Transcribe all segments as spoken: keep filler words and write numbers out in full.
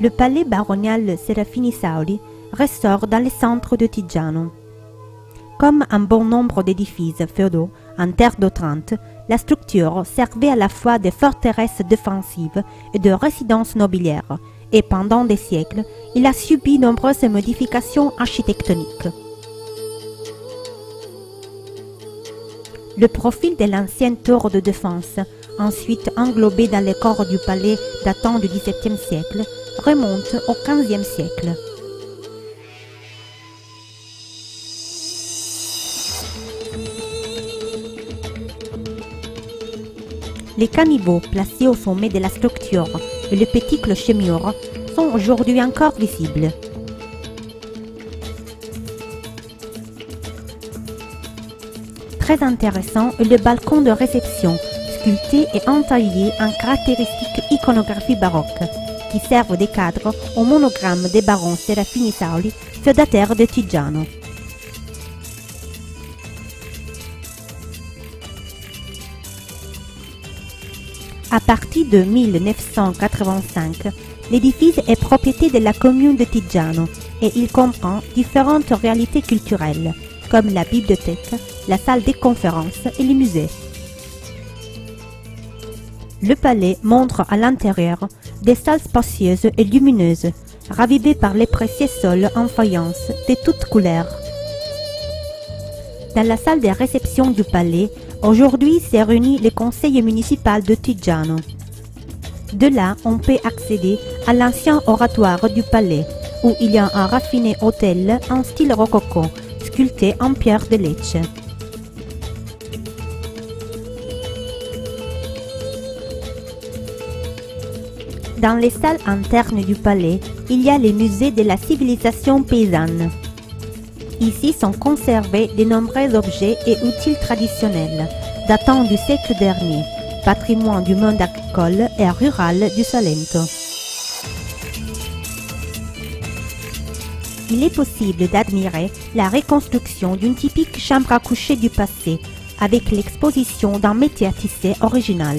Le palais baronial Serafini Sauli ressort dans le centre de Tigiano. Comme un bon nombre d'édifices féodaux en terre d'Otrante, la structure servait à la fois de forteresse défensive et de résidence nobiliaire, et pendant des siècles, il a subi nombreuses modifications architectoniques. Le profil de l'ancienne tour de défense, ensuite englobé dans les corps du palais datant du dix-septième siècle, remonte au quinzième siècle. Les caniveaux placés au sommet de la structure et le petit clocher-mur sont aujourd'hui encore visibles. Très intéressant est le balcon de réception, sculpté et entaillé en caractéristique iconographie baroque, qui servent de cadre au monogramme des barons Serafini Sauli, feudataires de Tigiano. À partir de mille neuf cent quatre-vingt-cinq, l'édifice est propriété de la commune de Tigiano et il comprend différentes réalités culturelles, comme la bibliothèque, la salle des conférences et les musées. Le palais montre à l'intérieur des salles spacieuses et lumineuses, ravivées par les précieux sols en faïence de toutes couleurs. Dans la salle de réception du palais, aujourd'hui s'est réuni le conseil municipal de Tigiano. De là, on peut accéder à l'ancien oratoire du palais, où il y a un raffiné hôtel en style rococo, sculpté en pierre de Lecce. Dans les salles internes du palais, il y a les musées de la civilisation paysanne. Ici sont conservés de nombreux objets et outils traditionnels, datant du siècle dernier, patrimoine du monde agricole et rural du Salento. Il est possible d'admirer la reconstruction d'une typique chambre à coucher du passé, avec l'exposition d'un métier à tisser original.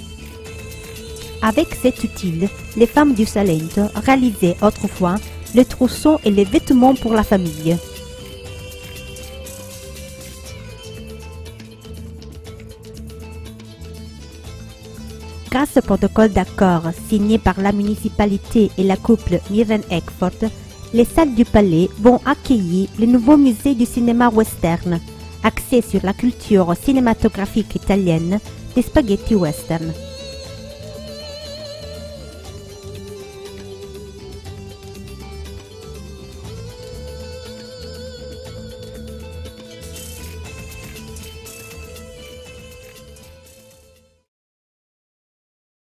Avec cet outil, les femmes du Salento réalisaient autrefois les trousseaux et les vêtements pour la famille. Grâce au protocole d'accord signé par la municipalité et la couple Mirren-Eckford, les salles du palais vont accueillir le nouveau musée du cinéma western, axé sur la culture cinématographique italienne des spaghetti western.